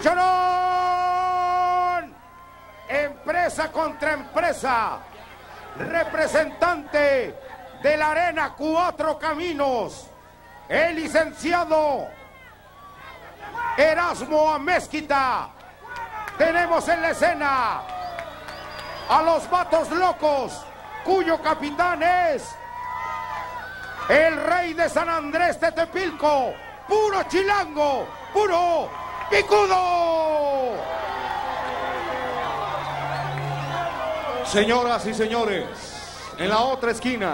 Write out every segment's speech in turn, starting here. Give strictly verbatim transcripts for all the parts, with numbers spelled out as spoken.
lucharán empresa contra empresa, representante de la Arena Cuatro Caminos, el licenciado Erasmo Amezquita. Tenemos en la escena a los Vatos Locos, cuyo capitán es el Rey de San Andrés de Tepilco, puro chilango, puro picudo. Señoras y señores, en la otra esquina,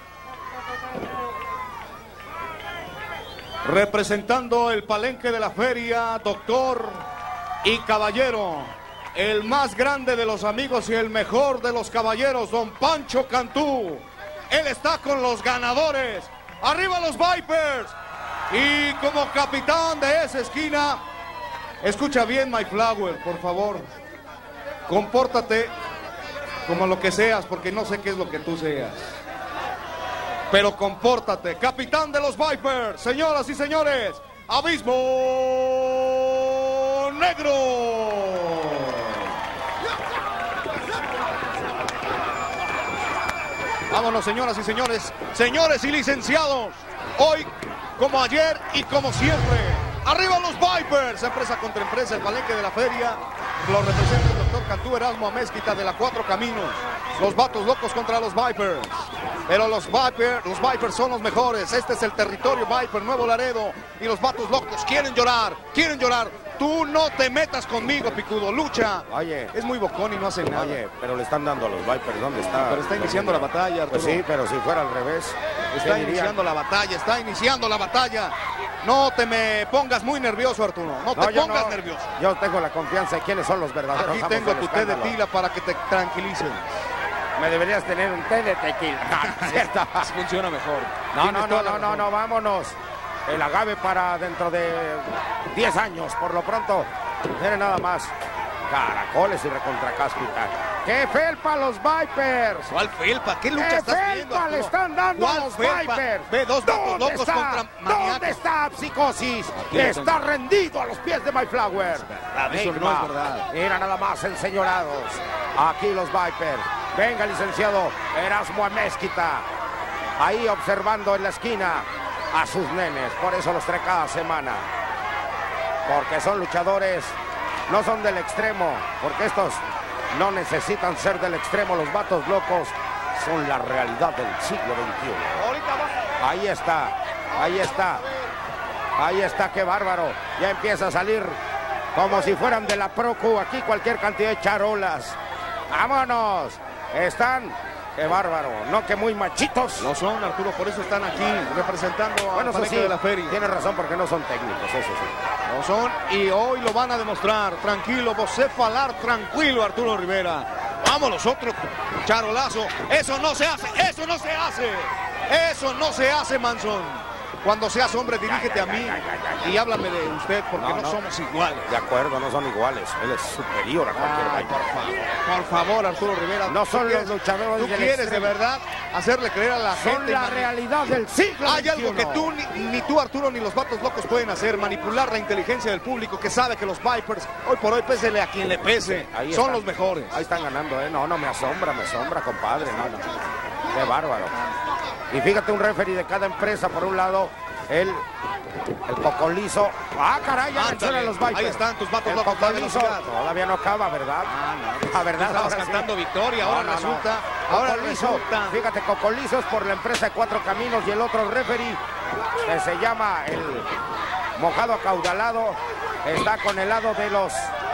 representando el palenque de la feria, doctor y caballero, el más grande de los amigos y el mejor de los caballeros, don Pancho Cantú. Él está con los ganadores. ¡Arriba los Vipers! Y como capitán de esa esquina, escucha bien, My Flower, por favor. Compórtate como lo que seas, porque no sé qué es lo que tú seas. Pero compórtate. Capitán de los Vipers, señoras y señores, Abismo Negro. Vámonos, señoras y señores, señores y licenciados. Hoy, como ayer y como siempre, arriba los Vipers, empresa contra empresa, el palenque de la feria. Lo representa el doctor Cantú Erasmo Amezquita de la Cuatro Caminos. Los Vatos Locos contra los Vipers. Pero los Vipers, los Vipers son los mejores. Este es el territorio Viper, Nuevo Laredo. Y los Vatos Locos quieren llorar, quieren llorar. Tú no te metas conmigo, picudo. Lucha. Oye. Es muy bocón y no hace nada. Oye, pero le están dando a los Vipers. ¿Dónde está? Pero está iniciando la batalla, Arturo. Pues sí, pero si fuera al revés. Está iniciando la batalla, está iniciando la batalla. No te me pongas muy nervioso, Arturo. No te no, pongas no. nervioso. Yo tengo la confianza de quiénes son los verdaderos. Aquí tengo tu té de tila para que te tranquilices. Me deberías tener un té de tequila. No, ¿cierto? Funciona mejor. No, no, no, no, no, no, vámonos. El agave para dentro de diez años, por lo pronto. Miren nada más. Caracoles y recontracáspita. ¡Qué felpa los Vipers! ¿Cuál felpa? ¿Qué lucha ¿Qué estás felpa viendo, le están dando a los felpa? Vipers? Ve dos Vatos Locos está? contra Maniacos. ¿Dónde está Psicosis? Aquí Está tengo. rendido a los pies de My Flower. verdad, eso no es verdad. Mira nada más, enseñorados. Aquí los Vipers. Venga, licenciado Erasmo Amezquita. Ahí observando en la esquina a sus nenes. Por eso los trae cada semana. Porque son luchadores, no son del extremo. Porque estos no necesitan ser del extremo. Los Vatos Locos son la realidad del siglo veintiuno. Ahí está, ahí está. Ahí está, qué bárbaro. Ya empieza a salir como si fueran de la Procu. Aquí cualquier cantidad de charolas. ¡Vámonos! Están, qué bárbaro, no que muy machitos. No son, Arturo, por eso están aquí representando a Bueno, la eso sí, de la feria. tiene razón porque no son técnicos, eso sí. No son y hoy lo van a demostrar. Tranquilo, vos falar tranquilo, Arturo Rivera. Vámonos, otro charolazo. Eso no se hace, eso no se hace. Eso no se hace, Manson. Cuando seas hombre, dirígete a mí y háblame de usted, porque no, No, no. somos iguales. De acuerdo, no son iguales. Él es superior a cualquier Ay, Viper. por favor, por favor, Arturo Rivera. No ¿tú son quieres- los luchadores ¿Tú del quieres extremo. de verdad hacerle creer a la Son gente? la mani- realidad del siglo Hay algo que veintiuno. tú, ni, ni tú, Arturo, ni los Vatos Locos pueden hacer. Manipular la inteligencia del público que sabe que los Vipers, hoy por hoy, pésele a quien le pese. Ahí Son están. los mejores. Ahí están ganando, ¿eh? No, no, me asombra, me asombra, compadre. No, no. Qué bárbaro. Y fíjate, un referee de cada empresa, por un lado, el, el Cocolizo. Ah, caray, ya Ándale, mencionan los Vipers. ahí están tus Vatos El Locos, la Cocolizo velocidad. todavía no acaba, ¿verdad? Ah, no. La verdad, Estabas ahora sí. cantando victoria, ahora No, no, no. resulta, ahora Cocolizo, resulta. fíjate, Cocolizo es por la empresa de Cuatro Caminos y el otro referee que se llama el Mojado Acaudalado está con el lado de los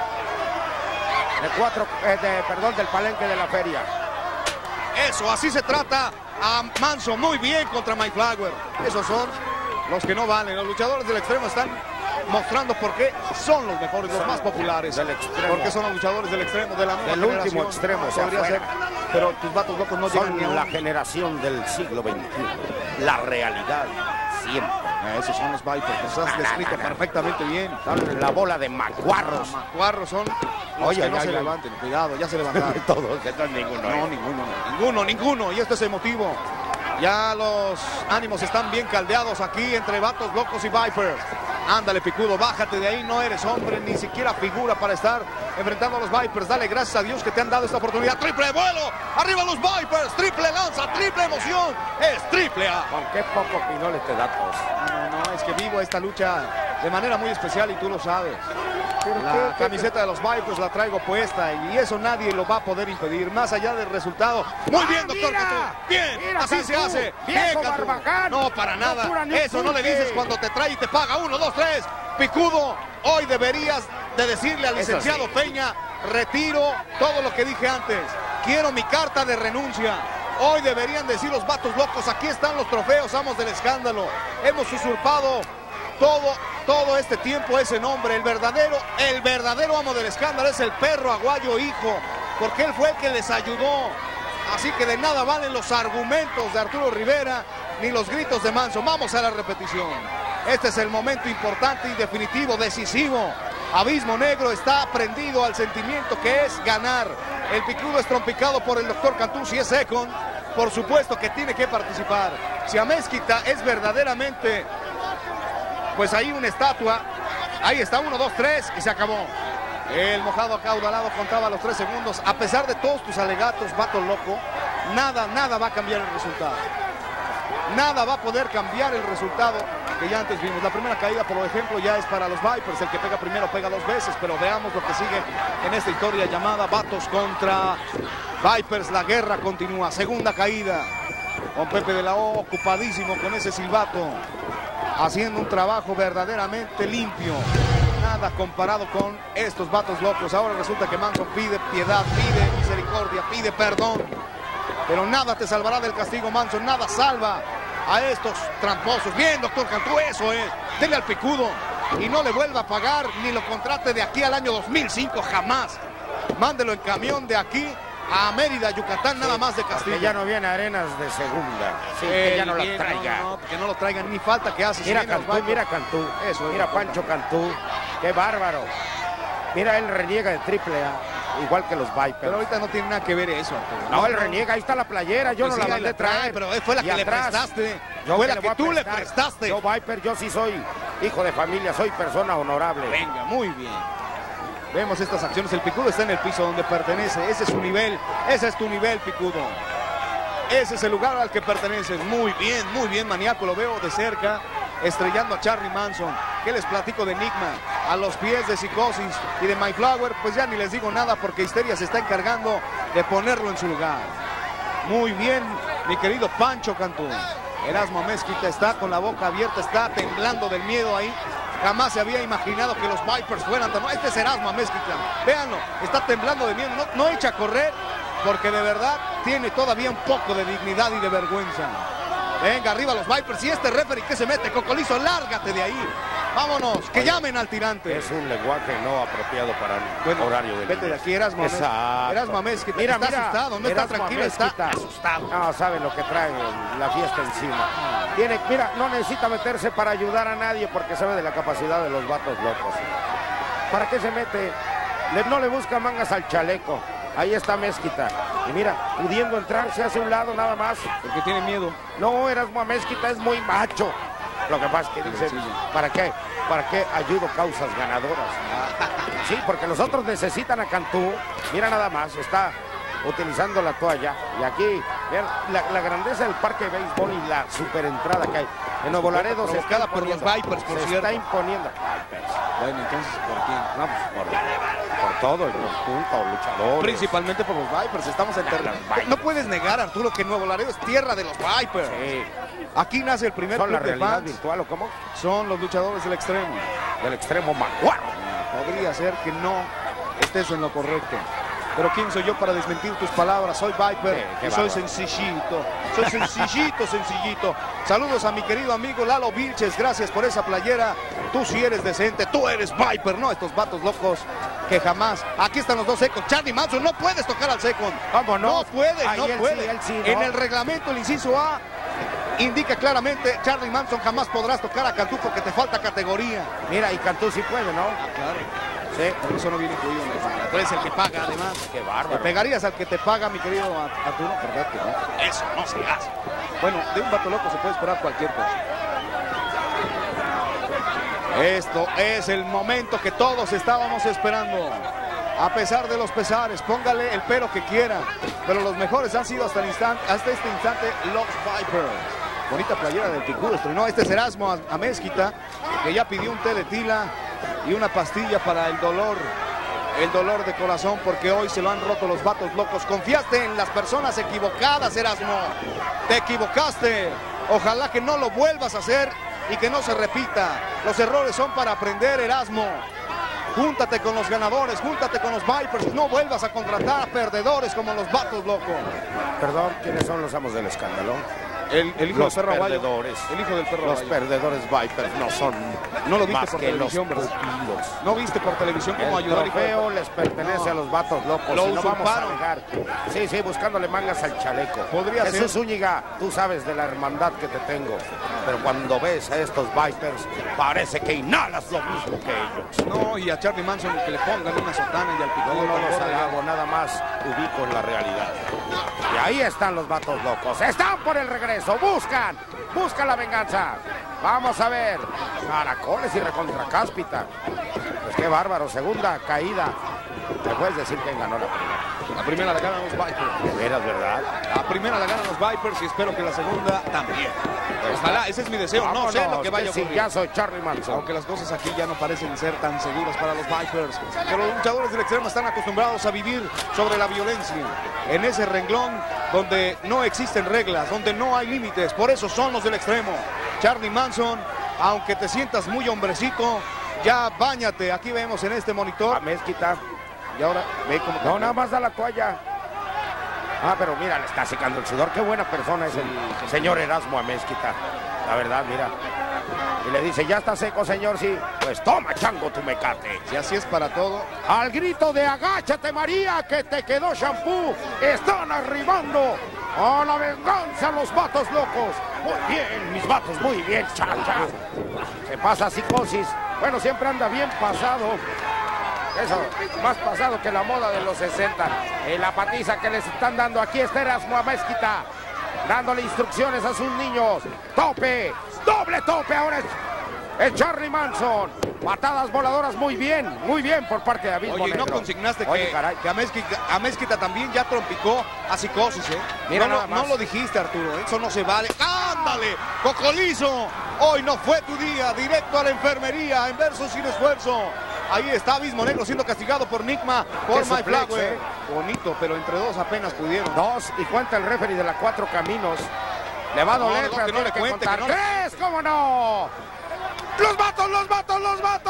de cuatro, eh, de, perdón, del palenque de la feria. Eso, así se trata a Manso, muy bien contra My Flower. Esos son los que no valen. Los luchadores del extremo están mostrando por qué son los mejores, los más populares. Del extremo. Porque son los luchadores del extremo, de la nueva Del generación. último extremo, o sea, Podría ser, fuera. pero tus Vatos Locos no llegan ni a Son un... la generación del siglo veintiuno. La realidad siempre. Ah, esos son los Vipers, los has descrito perfectamente bien. Son la bola de macuarros. Macuarros son los Oye, que no ya, se ya. levanten. Cuidado, ya se levantaron. Todos, entonces ninguno. No, ¿eh? ninguno, ninguno, ninguno. Y este es el motivo. Ya los ánimos están bien caldeados aquí entre Vatos Locos y Vipers. Ándale, Picudo, bájate de ahí, no eres hombre, ni siquiera figura para estar enfrentando a los Vipers. Dale gracias a Dios que te han dado esta oportunidad. Triple vuelo, arriba los Vipers, triple lanza, triple emoción, es triple A. Con qué poco pinole te da tos. No, no, es que vivo esta lucha de manera muy especial y tú lo sabes. La qué, camiseta qué? de los Vipers la traigo puesta y eso nadie lo va a poder impedir, más allá del resultado. Muy ¡Ah, bien, doctor mira! Cantú. Bien, Mira, así Cantú, se hace. viejo Bien, Cantú. barbaján. No, para nada. No cura ni un Eso no le pulque. dices cuando te trae y te paga. Uno, dos, tres. Picudo, hoy deberías de decirle al Eso licenciado sí. Peña, retiro todo lo que dije antes. Quiero mi carta de renuncia. Hoy deberían decir los vatos locos, aquí están los trofeos, amos del escándalo. Hemos usurpado todo, todo este tiempo ese nombre. El verdadero, el verdadero amo del escándalo es el Perro Aguayo hijo, porque él fue el que les ayudó. Así que de nada valen los argumentos de Arturo Rivera ni los gritos de Manson. Vamos a la repetición. Este es el momento importante y definitivo, decisivo. Abismo Negro está prendido al sentimiento que es ganar. El Picudo es trompicado por el doctor Cantú. Si es second, por supuesto que tiene que participar. Si Amezquita es verdaderamente, pues ahí una estatua. Ahí está, uno, dos, tres y se acabó. El mojado acaudalado contaba los tres segundos. A pesar de todos tus alegatos, vato loco, nada, nada va a cambiar el resultado. Nada va a poder cambiar el resultado que ya antes vimos. La primera caída, por ejemplo, ya es para los Vipers. El que pega primero pega dos veces, pero veamos lo que sigue en esta historia llamada Vatos contra Vipers. La guerra continúa. Segunda caída. Con Pepe de la O ocupadísimo con ese silbato, haciendo un trabajo verdaderamente limpio. Nada comparado con estos vatos locos. Ahora resulta que Manson pide piedad, pide misericordia, pide perdón. Pero nada te salvará del castigo, Manson. Nada salva a estos tramposos. Bien, doctor Cantú, eso es. Dele al Picudo y no le vuelva a pagar ni lo contrate de aquí al año dos mil cinco, jamás. Mándelo en camión de aquí a Mérida, Yucatán, nada más de castigo. Que ya no viene Arenas de segunda. Sí, que ya no lo Bien, traiga. No, no, que no lo traigan, ni falta que hace. Mira Si viene Cantú, los mira Vipers. Cantú. Eso es, Mira doctor Pancho Cantú. Cantú. Qué bárbaro. Mira, él reniega de triple A, igual que los Vipers. Pero ahorita no tiene nada que ver eso, Arturo. No, él reniega, ahí está la playera, yo Pues no sí, la ahí mandé la trae, traer. pero fue la Y que le atrás, prestaste. yo Fue que la voy que a tú le prestar. prestaste. Yo Viper, yo sí soy hijo de familia, soy persona honorable. Venga, muy bien. Vemos estas acciones. El Picudo está en el piso donde pertenece. Ese es su nivel. Ese es tu nivel, Picudo. Ese es el lugar al que perteneces. Muy bien, muy bien, maníaco. Lo veo de cerca, estrellando a Charlie Manson. ¿Qué les platico de Enigma? A los pies de Psicosis y de My Flower, pues ya ni les digo nada porque Histeria se está encargando de ponerlo en su lugar. Muy bien, mi querido Pancho Cantú. Erasmo Amezquita está con la boca abierta, está temblando del miedo ahí. Jamás se había imaginado que los Vipers fueran tan... Este es Erasmo Amezquita. Véanlo, está temblando de miedo. No, no echa a correr porque de verdad tiene todavía un poco de dignidad y de vergüenza. Venga, arriba los Vipers. Y este referee que se mete, Cocolizo, lárgate de ahí. Vámonos, que Oye, llamen al tirante. Es un lenguaje no apropiado para el Bueno, horario de vete de niños. aquí, Erasmo Amezquita. Exacto. Erasmo Amezquita, Mira, está mira, asustado, no está Erasmo tranquilo, está Amezquita. asustado. No, sabe lo que trae la fiesta encima. Tiene, mira, no necesita meterse para ayudar a nadie porque sabe de la capacidad de los vatos locos. ¿Para qué se mete? Le- no le busca mangas al chaleco. Ahí está Mezquita. Y mira, pudiendo entrar, se hace un lado nada más. Porque tiene miedo. No, Erasmo Mezquita es muy macho. Lo que pasa es que dicen, ¿para qué? ¿Para qué ayudo causas ganadoras? Sí, porque los otros necesitan a Cantú. Mira nada más, está utilizando la toalla. Y aquí, vean la, la grandeza del parque de béisbol y la superentrada que hay. En Nuevo Laredo se está Provocada por los imponiendo. Vipers, por se cierto. está imponiendo. Vipers. Bueno, entonces, ¿por quién? No, pues por, por todo el conjunto, luchadores. Principalmente por los Vipers, estamos en terreno. Los Vipers. No puedes negar, Arturo, que Nuevo Laredo es tierra de los Vipers. Sí. Aquí nace el primer ¿Son la club de realidad fans. virtual o cómo? Son los luchadores del extremo. Del extremo macuaro. Podría ser que no estés en lo correcto. Pero ¿quién soy yo para desmentir tus palabras? Soy Viper Sí, qué y soy bárbaro. sencillito. Soy sencillito, sencillito. Saludos a mi querido amigo Lalo Vilches. Gracias por esa playera. Tú sí eres decente. Tú eres Viper, no estos vatos locos que jamás. Aquí están los dos secos. Charlie Manson, no puedes tocar al second. ¿Cómo no? No puede, Ahí no él sí, puede. él sí, ¿no? En el reglamento, el inciso A indica claramente, Charlie Manson, jamás podrás tocar a Cantú porque te falta categoría. Mira, y Cantú sí puede, ¿no? Claro. Sí. Por eso no viene incluido en el reglamento. Tú eres el que paga, además. Qué ¿Le bárbaro. pegarías al que te paga, mi querido Arturo? ¿Verdad que no? Eso no se hace. Bueno, de un vato loco se puede esperar cualquier cosa. Esto es el momento que todos estábamos esperando. A pesar de los pesares, póngale el pero que quiera, pero los mejores han sido hasta, el instante, hasta este instante los Vipers. Bonita playera del Picudo estrenó. Este es Erasmo Amezquita, que ya pidió un té de tila y una pastilla para el dolor, el dolor de corazón, porque hoy se lo han roto los vatos locos. Confiaste en las personas equivocadas, Erasmo. Te equivocaste. Ojalá que no lo vuelvas a hacer y que no se repita. Los errores son para aprender, Erasmo. Júntate con los ganadores, júntate con los Vipers, no vuelvas a contratar a perdedores como los vatos locos. Perdón, ¿quiénes son los amos del escándalo? El, el hijo los del perro perdedores. Aguayo. El hijo del perro Los Aguayo. perdedores Vipers no son No lo viste más por que televisión, los ¿verdad? pupilos. No viste por televisión cómo El ayudó al hijo del trofeo perro. les pertenece No. a los vatos locos. Lo Y no vamos a usurparon. dejar. Sí, sí, buscándole mangas al chaleco. Podría Jesús ser. Zúñiga, tú sabes de la hermandad que te tengo. Pero cuando ves a estos Vipers, parece que inhalas lo mismo que ellos. No, y a Charlie Manson que le pongan una sotana y al Yo Picudo no con los gorra de halago, nada más ubico en la realidad. Y ahí están los vatos locos. Están por el regreso. Buscan. Buscan la venganza. Vamos a ver. Caracoles y recontra cáspita. Pues qué bárbaro. Segunda caída. ¿Me puedes decir quién ganó la primera? La primera la ganan los Vipers. De veras, ¿verdad? La primera la ganan los Vipers y espero que la segunda también. Ojalá, ese es mi deseo. No sé lo que vaya a ocurrir. Ya soy Charlie Manson. Aunque las cosas aquí ya no parecen ser tan seguras para los Vipers. Pero los luchadores del extremo están acostumbrados a vivir sobre la violencia. En ese renglón donde no existen reglas, donde no hay límites. Por eso son los del extremo. Charlie Manson, aunque te sientas muy hombrecito, ya báñate. Aquí vemos en este monitor. A Mezquita. Y ahora ve cómo... No, nada más da la toalla. Ah, pero mira, le está secando el sudor. Qué buena persona es el señor Erasmo Amezquita. La verdad, mira. Y le dice, ya está seco, señor, sí. Pues toma, chango, tu mecate. Si así es para todo. Al grito de agáchate, María, que te quedó shampoo. Están arribando a la venganza los vatos locos. Muy bien, mis vatos, muy bien, cha, cha. Se pasa psicosis. Bueno, siempre anda bien pasado. Eso, más pasado que la moda de los sesenta. En la patiza que les están dando aquí está Erasmo Amezquita, dándole instrucciones a sus niños. Tope, doble tope ahora es el Charlie Manson. Patadas voladoras muy bien, muy bien por parte de Abismo Oye, ¿no Negro. consignaste Oye, que, caray. que Amezquita, Amezquita también ya trompicó a psicosis, eh? Mira no, nada lo, más. no lo dijiste, Arturo, ¿eh? Eso no se vale. ¡Ándale! ¡Cocolizo! Hoy no fue tu día, directo a la enfermería, en verso sin esfuerzo. Ahí está Abismo Negro siendo castigado por Nigma, por Qué My suplex, Flower. eh. Bonito, pero entre dos apenas pudieron. Dos, y cuenta el referee de la Cuatro Caminos. Le va a No, doler, no, pero que no tiene le cuente, contar. que no le- ¡Tres! ¿Cómo no? ¡Los vatos, los vatos, los vatos!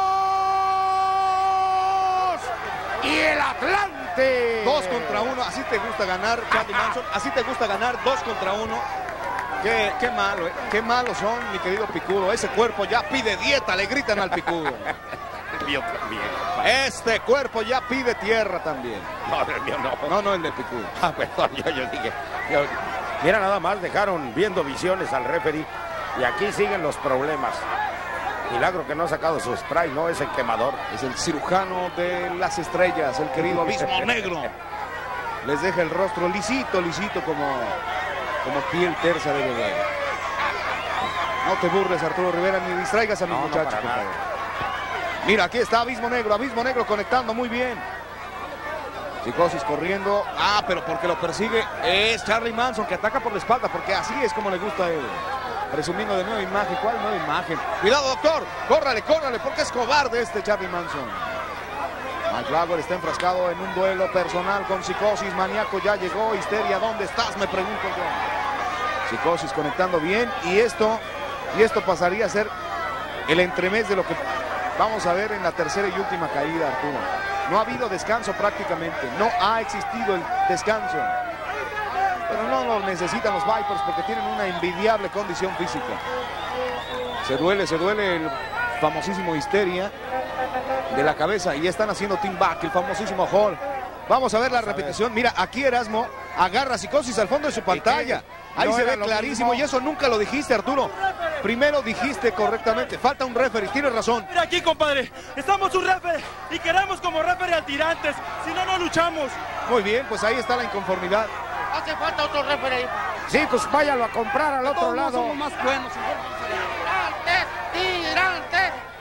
¡Y el Atlante! Dos contra uno, así te gusta ganar, Charlie Manson, así te gusta ganar, dos contra uno. Qué, qué malo, eh. Qué malos son, mi querido Picudo. Ese cuerpo ya pide dieta, le gritan al Picudo. El mío también. Este cuerpo ya pide tierra también. No, el mío no. No, no, el de Picudo. Ah, perdón, yo, yo dije. yo- mira, nada más dejaron viendo visiones al referee. Y aquí siguen los problemas. Milagro que no ha sacado su spray, no es el quemador. Es el cirujano de las estrellas, el querido Abismo Negro. Les deja el rostro lisito, lisito como, como piel tersa de bebé. No te burles, Arturo Rivera, ni distraigas a mis No, no, muchachos. para por nada. favor. Mira, aquí está Abismo Negro, Abismo Negro conectando muy bien. Psicosis corriendo. Ah, pero porque lo persigue es Charlie Manson, que ataca por la espalda, porque así es como le gusta a él. Presumiendo de nueva imagen. ¿Cuál nueva imagen? Cuidado, doctor. Córrale, córrale, porque es cobarde este Charlie Manson. Mike Flower está enfrascado en un duelo personal con Psicosis. Maníaco ya llegó. Histeria, ¿dónde estás? Me pregunto yo. Psicosis conectando bien. Y esto, y esto pasaría a ser el entremés de lo que vamos a ver en la tercera y última caída, Arturo. No ha habido descanso prácticamente. No ha existido el descanso. Pero no lo necesitan los Vipers porque tienen una envidiable condición física. Se duele, se duele el famosísimo Histeria de la cabeza. Y están haciendo team back, el famosísimo Hall. Vamos a ver la repetición. Mira, aquí Erasmo agarra Psicosis al fondo de su pantalla. Ahí no se era ve lo clarísimo mismo. y eso nunca lo dijiste, Arturo. Primero dijiste correctamente. Falta un referee, tienes razón. Mira aquí, compadre, estamos un referee y queremos como referee al Tirantes, si no, no luchamos. Muy bien, pues ahí está la inconformidad. Hace falta otro referee. Sí, pues váyalo a comprar al otro Todos no lado. somos más buenos. Tirantes, tirantes,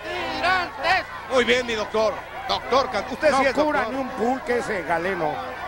Muy bien, mi doctor. Doctor Cantú, usted No sí es cura doctor. ni un pulque ese galeno.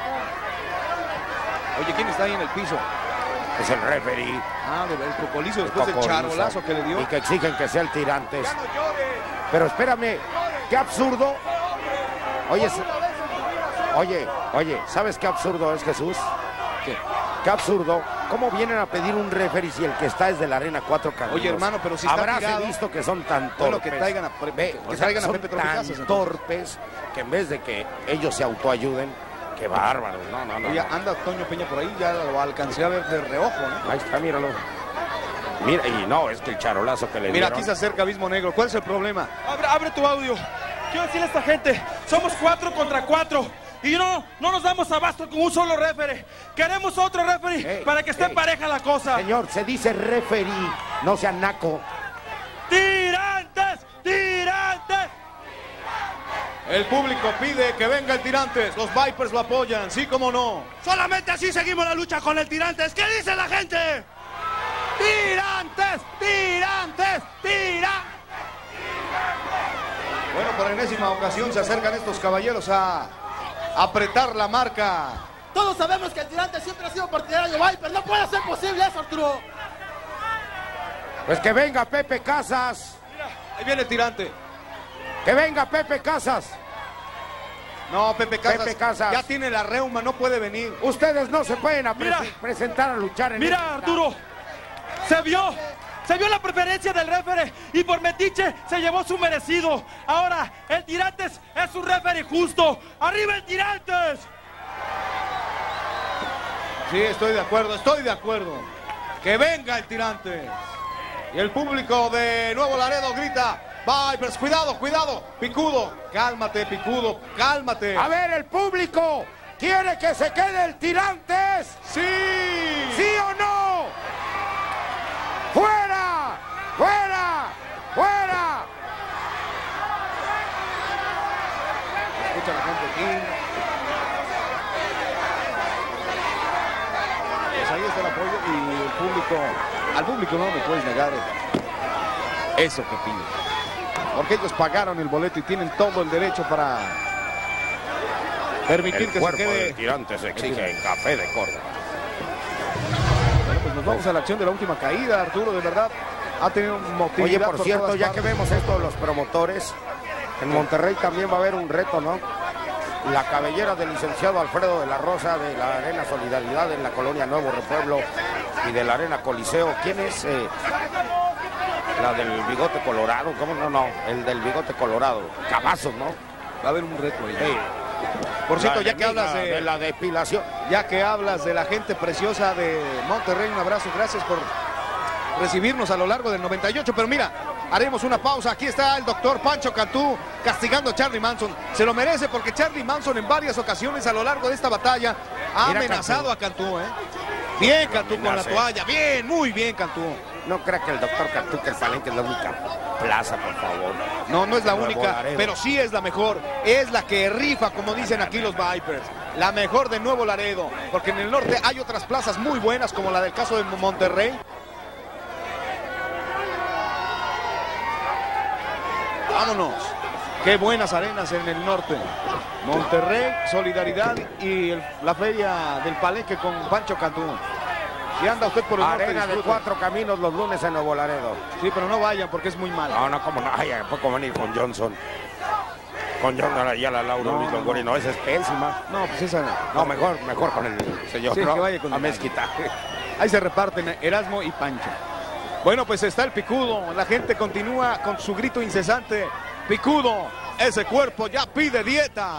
Oye, ¿quién está ahí en el piso? Es el referee. Ah, el cocolizo El después del cocorizo. charolazo que le dio. Y que exigen que sea el Tirantes. ¡Ya no llore! Pero espérame, qué absurdo. Oye, s- oye, oye, ¿sabes qué absurdo es, Jesús? ¿Qué? Qué absurdo. ¿Cómo vienen a pedir un referee si el que está es de la Arena Cuatro Caminos? Oye, hermano, pero si está Habráse tirado, visto que son tan torpes. bueno, que traigan a Pre- Ve, que o sea, traigan a son Pepe tan Tropicazos, entonces. torpes que en vez de que ellos se autoayuden, qué bárbaros. No, no, no. Oye, no. anda Toño Peña por ahí, ya lo alcancé a ver de reojo, ¿no? Ahí está, míralo. Mira, y no, es que el charolazo que le Mira, dieron. aquí se acerca Abismo Negro. ¿Cuál es el problema? Abre, abre tu audio. Quiero decirle a esta gente, somos cuatro contra cuatro. Y no, no nos damos abasto con un solo referee. Queremos otro referee Ey, para que esté ey. pareja la cosa. Señor, se dice referee, no sea naco. ¡Tirantes! ¡Tirantes! El público pide que venga el Tirantes. Los Vipers lo apoyan, sí como no. Solamente así seguimos la lucha con el Tirantes. ¿Qué dice la gente? ¡Tirantes! ¡Tirantes! ¡Tirantes! Bueno, por enésima ocasión se acercan estos caballeros a apretar la marca. Todos sabemos que el tirante siempre ha sido partidario de Viper. No puede ser posible eso, Arturo. Pues que venga Pepe Casas. Ahí viene el Tirante. Que venga Pepe Casas. No, Pepe Casas, Pepe Casas. ya tiene la reuma, no puede venir. Ustedes no se pueden a Mira. prese- presentar a luchar en Mira, este- Arturo, se vio, se vio la preferencia del referee y por metiche se llevó su merecido. Ahora, el Tirantes es un referee justo. ¡Arriba el Tirantes! Sí, estoy de acuerdo, estoy de acuerdo. Que venga el Tirante. Y el público de Nuevo Laredo grita: Vipers, cuidado, cuidado, Picudo, cálmate, Picudo, cálmate. A ver, el público quiere que se quede el Tirantes. ¡Sí! ¿Sí o no? ¡Fuera! ¡Fuera! ¡Fuera! Escucha la gente aquí. Pues ahí está el apoyo y el público, al público no me puedes negar eso que pide. Porque ellos pagaron el boleto y tienen todo el derecho para permitir El que se cuerpo quede. del Tirantes exige café de Córdoba. Bueno, pues nos vamos a la acción de la última caída, Arturo, de verdad. Ha tenido un motivo. Oye, por cierto, ya que vemos esto de los promotores, en Monterrey también va a haber un reto, ¿no? La cabellera del licenciado Alfredo de la Rosa de la Arena Solidaridad en la colonia Nuevo Repueblo y de la Arena Coliseo. ¿Quién es? Eh, la del bigote colorado. ¿Cómo no? No, el del bigote colorado. Cavazos, ¿no? Va a haber un reto ahí. Sí. Por cierto, La ya que enemiga hablas de, de la depilación. ya que hablas de la gente preciosa de Monterrey, un abrazo, gracias por recibirnos a lo largo del noventa y ocho, pero mira, haremos una pausa. Aquí está el doctor Pancho Cantú castigando a Charlie Manson. Se lo merece porque Charlie Manson en varias ocasiones a lo largo de esta batalla ha Mira, amenazado Cantú. a Cantú, ¿eh? Bien, Cantú con la amenace. toalla, bien, muy bien, Cantú. No crea que el doctor Cantú, que el Palenque es la única plaza, por favor. No, no es la Nuevo única, Laredo. pero sí es la mejor. Es la que rifa, como dicen aquí los Vipers. La mejor de Nuevo Laredo. Porque en el norte hay otras plazas muy buenas, como la del caso de Monterrey. Vámonos. Qué buenas arenas en el norte. Monterrey, Solidaridad y el- la feria del Palenque con Pancho Cantú. Si anda usted por el norte, Arena de disfrute. Cuatro Caminos los lunes en Nuevo Laredo. Sí, pero no vayan porque es muy mala. No, no, como no. Ay, ¿a poco venir con Johnson? Con John Ayala, Laura, No, Luis no, Longoria. No, esa es pésima. No, pues esa No, mejor, mejor con el señor Sí, ¿no? que vaya con a el- Mezquita. Ahí se reparten Erasmo y Pancho. Bueno, pues está el Picudo. La gente continúa con su grito incesante. Picudo, ese cuerpo ya pide dieta.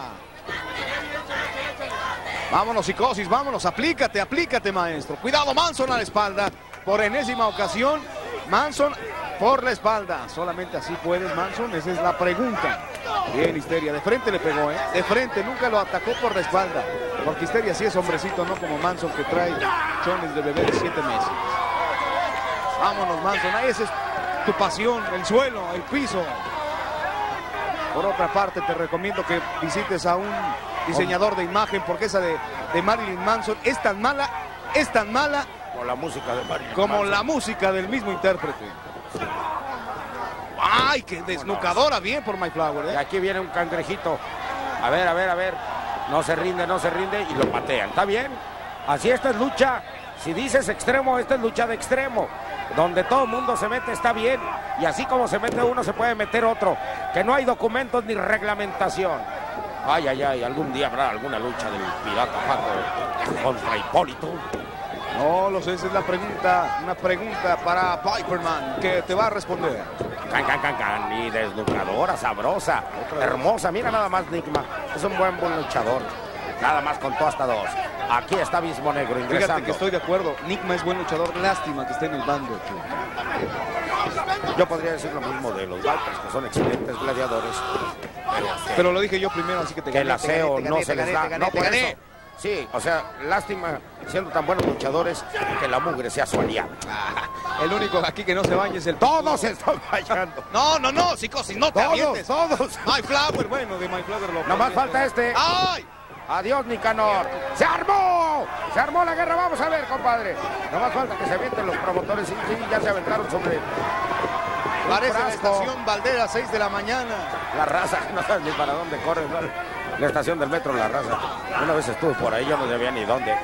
Vámonos, psicosis, vámonos. Aplícate, aplícate, maestro. Cuidado, Manson a la espalda. Por enésima ocasión, Manson por la espalda. Solamente así puedes, Manson. Esa es la pregunta. Bien, Histeria. De frente le pegó, ¿eh? De frente, nunca lo atacó por la espalda. Porque Histeria sí es hombrecito, no como Manson que trae chones de bebé de siete meses. Vámonos, Manson. Ahí esa es tu pasión, el suelo, el piso. Por otra parte, te recomiendo que visites a un diseñador de imagen, porque esa de, de Marilyn Manson es tan mala, es tan mala Con la música de Marilyn como Manson. la música del mismo intérprete. ¡Ay, qué desnucadora! Bien por Mayflower, ¿eh? Y aquí viene un cangrejito. A ver, a ver, a ver. No se rinde, no se rinde y lo patean. ¿Está bien? Así esta es lucha. Si dices extremo, esta es lucha de extremo. Donde todo el mundo se mete está bien. Y así como se mete uno, se puede meter otro. Que no hay documentos ni reglamentación. Ay, ay, ay. Algún día habrá alguna lucha del pirata Paco contra Hipólito. No lo sé, esa es la pregunta. Una pregunta para Viperman que te va a responder. Can, can, can, can. Y deslucadora, sabrosa, hermosa. Mira nada más, Nigma. Es un buen, buen luchador. Nada más contó hasta dos. Aquí está Abismo Negro ingresando. Fíjate que estoy de acuerdo. Nigma es buen luchador. Lástima que esté en el bando. Yo podría decir lo mismo de los Vipers, que son excelentes gladiadores. Pero, pero lo dije yo primero, así que te que gané. el aseo no se les da. Te gané, No, te por gané. eso. Sí, o sea, lástima, siendo tan buenos luchadores, que la mugre sea su aliado. El único aquí que no se baña es el... Todos se están bañando. No, no, no, psicosis, no te Todos, avientes. todos. Mayflower, bueno, de Mayflower lo... Nomás falta este. ¡Ay! Adiós, Nicanor. ¡Se armó! ¡Se armó la guerra! Vamos a ver, compadre. Nomás falta que se avienten los promotores. Sí, sí, ya se aventaron sobre... Parece la frasco. estación Valdera, seis de la mañana. La raza, no sabes ni para dónde corre, ¿no? La estación del metro La Raza. Una vez estuve por ahí, yo no sabía ni dónde.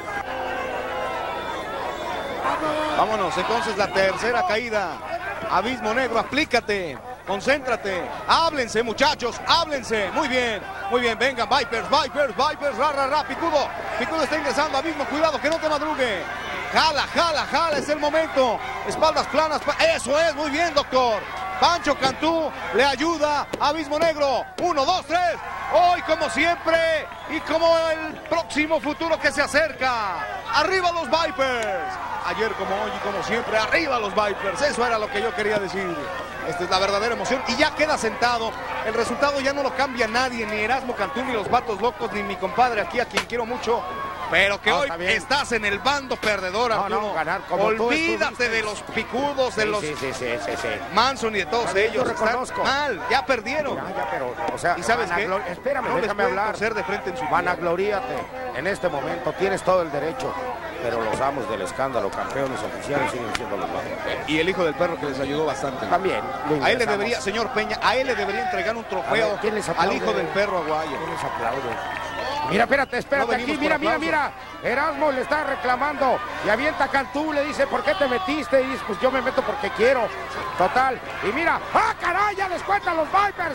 Vámonos, entonces la tercera caída. Abismo Negro, aplícate, concéntrate. Háblense, muchachos, háblense. Muy bien, muy bien, vengan, Vipers, Vipers, Vipers, ra, ra, ra, Picudo. Picudo está ingresando, Abismo, cuidado, que no te madrugue. Jala, jala, jala, es el momento. Espaldas planas, eso es, muy bien, doctor. Pancho Cantú le ayuda a Abismo Negro. Uno, dos, tres. Hoy, como siempre, y como el próximo futuro que se acerca. ¡Arriba los Vipers! Ayer como hoy y como siempre, ¡arriba los Vipers! Eso era lo que yo quería decir. Esta es la verdadera emoción. Y ya queda sentado. El resultado ya no lo cambia nadie. Ni Erasmo Cantú, ni los Vatos Locos, ni mi compadre aquí, a quien quiero mucho. Pero que No, hoy está bien. estás en el bando perdedor, No, Arturo. no, ganar como tú Olvídate estuviste. de los picudos, de Sí, los sí, sí, sí, sí, sí. Manson y de todos Está bien, ellos. yo Están reconozco. mal, ya perdieron. Ya, ya, pero, o sea, ¿Y sabes qué? vanaglor- Espérame, No les déjame pueden hablar. torcer de frente en su vida. Vanagloríate. En este momento tienes todo el derecho. Pero los amos del escándalo, campeones oficiales, siguen siendo los más. Y el hijo del perro que les ayudó bastante. También. lo A él le ingresamos. debería, señor Peña, a él le debería entregar un A trofeo ver, ¿quién les al aplaude? hijo del perro aguayo. ¿Quién les aplaude? Mira, espérate, espérate, No aquí, venimos mira, por mira, aplausos. mira. Erasmo le está reclamando y avienta a Cantú, le dice, ¿por qué te metiste? Y dice, pues yo me meto porque quiero. Total. Y mira, ¡ah, caray! Ya les cuentan los Vipers.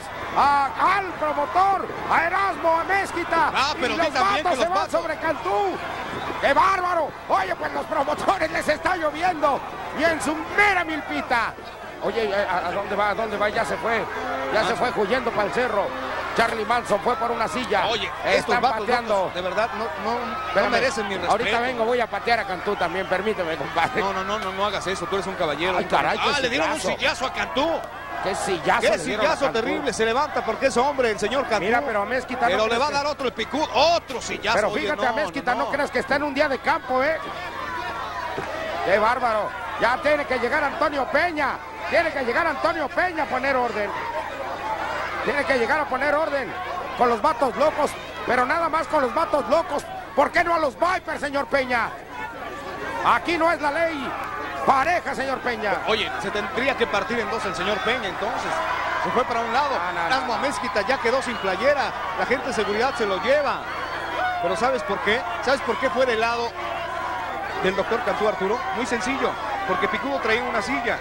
A, al promotor, a Erasmo, a Mezquita. Ah, pero y di los también vatos que se los van vatos- sobre Cantú. ¡Qué bárbaro! Oye, pues los promotores les está lloviendo. Y en su mera milpita. Oye, ¿a, a dónde va? ¿A dónde va? Ya se fue. Ya se fue huyendo para el cerro. Charlie Manson fue por una silla. Oye, estos están vatos pateando. locos, de verdad, no, no, no Espérame, merecen mi respeto. ahorita vengo, voy a patear a Cantú también, permíteme, compadre. No, no, no, no, no hagas eso, tú eres un caballero. Ay, caray, qué Ah, le dieron un sillazo. sillazo a Cantú. Qué sillazo Qué le dieron a sillazo Cantú. terrible, se levanta porque es hombre el señor Cantú. Mira, pero a Mezquita Pero no le crees va a que- dar otro el picudo, otro sillazo. Pero Oye, fíjate, no, a Mezquita, no, no. creas que está en un día de campo, ¿eh? Qué bárbaro. Ya tiene que llegar Antonio Peña. Tiene que llegar Antonio Peña a poner orden. Tiene que llegar a poner orden con los vatos locos, pero nada más con los vatos locos. ¿Por qué no a los Vipers, señor Peña? Aquí no es la ley. Pareja, señor Peña. Oye, se tendría que partir en dos el señor Peña, entonces. Se fue para un lado. No, no, no. Erasmo a Mezquita ya quedó sin playera. La gente de seguridad se lo lleva. Pero ¿sabes por qué? ¿Sabes por qué fue del lado del doctor Cantú, Arturo? Muy sencillo. Porque Picudo traía una silla.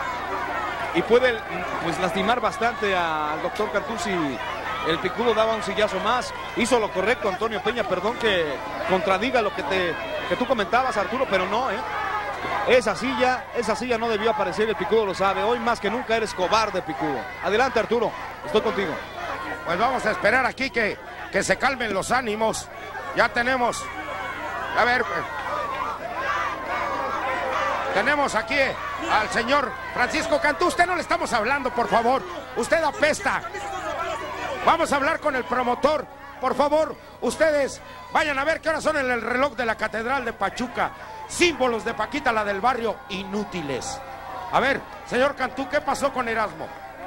Y puede, pues, lastimar bastante al doctor Cantú si el Picudo daba un sillazo más. Hizo lo correcto Antonio Peña. Perdón que contradiga lo que, te, que tú comentabas, Arturo, pero no, ¿eh? Esa silla, esa silla no debió aparecer, el Picudo lo sabe. Hoy más que nunca eres cobarde, Picudo. Adelante, Arturo, estoy contigo. Pues vamos a esperar aquí que, que se calmen los ánimos. Ya tenemos. A ver. pues, Tenemos aquí al señor Francisco Cantú. Usted no le estamos hablando, por favor. Usted apesta. Vamos a hablar con el promotor. Por favor, ustedes vayan a ver qué horas son en el reloj de la Catedral de Pachuca. Símbolos de Paquita, la del barrio, inútiles. A ver, señor Cantú, ¿qué pasó con Erasmo?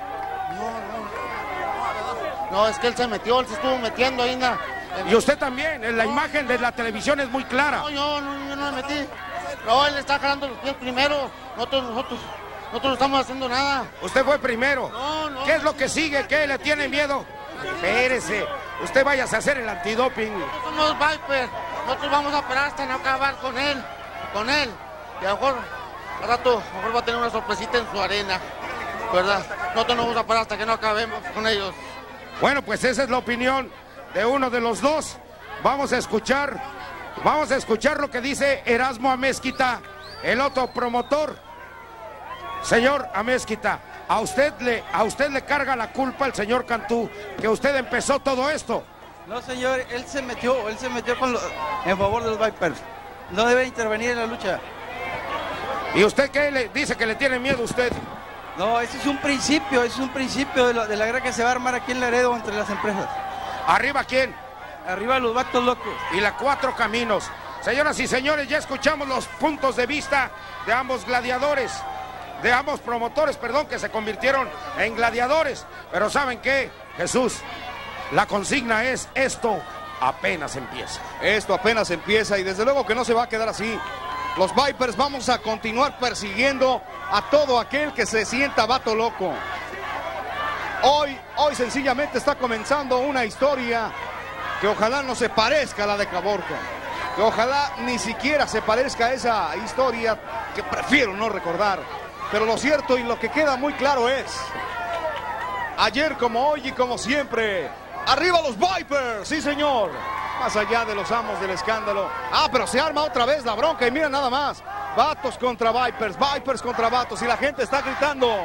No, es que él se metió, él se estuvo metiendo ahí en la... en- Y usted también, en la imagen de la televisión es muy clara. No, yo no, yo no me metí. No, él está jalando los pies primero. Nosotros, nosotros. Nosotros no estamos haciendo nada. Usted fue primero. No, no. ¿Qué es lo que sigue? ¿Qué? ¿Le tiene miedo? Espérese. Usted váyase a hacer el antidoping. Nosotros somos Viper. Nosotros vamos a esperar hasta no acabar con él. Con él. Y a lo mejor, al rato, a lo mejor va a tener una sorpresita en su arena. ¿Verdad? Nosotros no vamos a parar hasta que no acabemos con ellos. Bueno, pues esa es la opinión de uno de los dos. Vamos a escuchar, vamos a escuchar lo que dice Erasmo Amezquita, el otro promotor. Señor Amezquita, a usted le, a usted le carga la culpa el señor Cantú, que usted empezó todo esto. No, señor, él se metió, él se metió con lo, en favor de los Vipers. No debe intervenir en la lucha. ¿Y usted qué le dice que le tiene miedo a usted? No, ese es un principio, ese es un principio de, lo, de la guerra que se va a armar aquí en Laredo entre las empresas. ¿Arriba quién? Arriba los vatos locos. Y la Cuatro Caminos. Señoras y señores, ya escuchamos los puntos de vista de ambos gladiadores, de ambos promotores, perdón, que se convirtieron en gladiadores. Pero ¿saben qué, Jesús? La consigna es: esto apenas empieza. Esto apenas empieza y desde luego que no se va a quedar así. Los Vipers vamos a continuar persiguiendo a todo aquel que se sienta vato loco. Hoy, hoy sencillamente está comenzando una historia que ojalá no se parezca a la de Caborca. Que ojalá ni siquiera se parezca a esa historia que prefiero no recordar. Pero lo cierto y lo que queda muy claro es: ayer como hoy y como siempre, ¡arriba los Vipers! ¡Sí, señor! Más allá de los amos del escándalo. Ah, pero se arma otra vez la bronca y mira nada más. Vatos contra Vipers, Vipers contra vatos y la gente está gritando.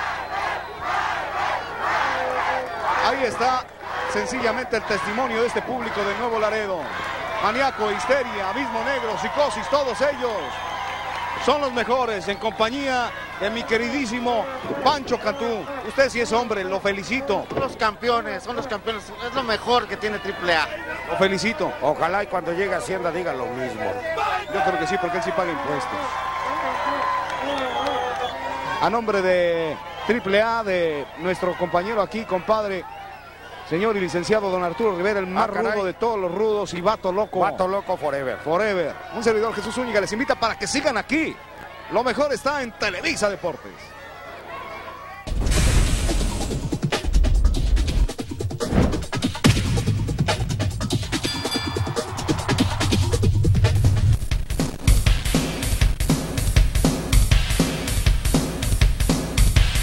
Ahí está sencillamente el testimonio de este público de Nuevo Laredo. Maníaco, Histeria, Abismo Negro, Psicosis, todos ellos son los mejores en compañía de mi queridísimo Pancho Cantú. Usted sí es hombre, lo felicito. Son los campeones, son los campeones. Es lo mejor que tiene triple A. Lo felicito. Ojalá y cuando llegue a Hacienda diga lo mismo. Yo creo que sí, porque él sí paga impuestos. A nombre de triple A, de nuestro compañero aquí, compadre, señor y licenciado don Arturo Rivera, el más Ah, caray. rudo de todos los rudos y vato loco. Vato loco forever. Forever. Un servidor, Jesús Zúñiga, les invita para que sigan aquí. Lo mejor está en Televisa Deportes.